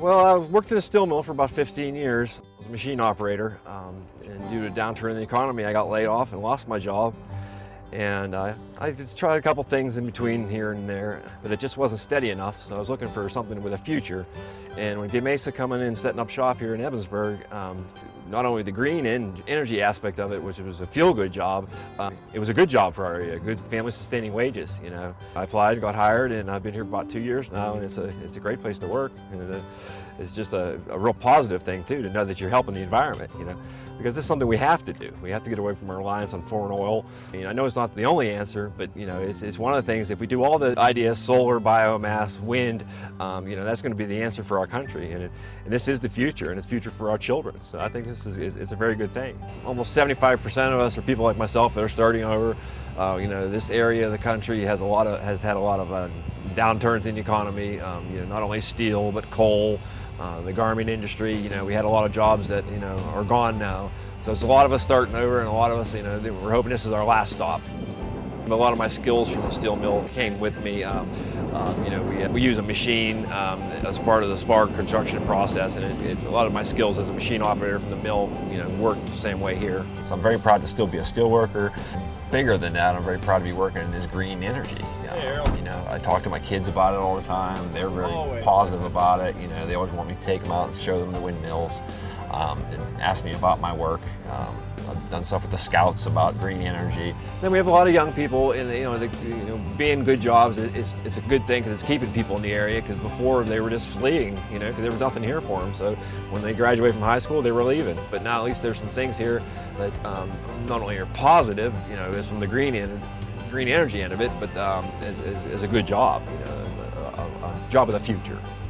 Well, I worked at a steel mill for about 15 years. I was a machine operator, and due to a downturn in the economy, I got laid off and lost my job. And I just tried a couple things in between here and there, but it just wasn't steady enough, so I was looking for something with a future. And when Mesa coming in and setting up shop here in Evansburg, not only the green energy aspect of it, which was a feel-good job, it was a good job for our area, good family-sustaining wages. You know, I applied, got hired, and I've been here for about 2 years now, and it's a great place to work. And it's just a real positive thing too, to know that you're helping the environment. You know, because this is something we have to do. We have to get away from our reliance on foreign oil. I mean, I know it's not the only answer, but you know, it's one of the things. If we do all the ideas, solar, biomass, wind, you know, that's going to be the answer for our country, and this is the future, and it's the future for our children. So I think it's a very good thing. Almost 75% of us are people like myself that are starting over. You know, this area of the country has had a lot of downturns in the economy. You know, not only steel but coal. The garment industry, you know, we had a lot of jobs that, you know, are gone now. So it's a lot of us starting over, and a lot of us, you know, we're hoping this is our last stop. A lot of my skills from the steel mill came with me. You know, we use a machine as part of the spar construction process, and a lot of my skills as a machine operator from the mill, you know, work the same way here. So I'm very proud to still be a steel worker. Bigger than that, I'm very proud to be working in this green energy. You know, I talk to my kids about it all the time. They're very positive about it. You know, they always want me to take them out and show them the windmills, and ask me about my work. I've done stuff with the Scouts about green energy. Then we have a lot of young people, and you know, being good jobs it's a good thing because it's keeping people in the area. Because before they were just fleeing, you know, because there was nothing here for them. So when they graduated from high school, they were leaving. But now at least there's some things here that not only are positive, you know, is from the green energy end of it, but is a good job, you know, a job of the future.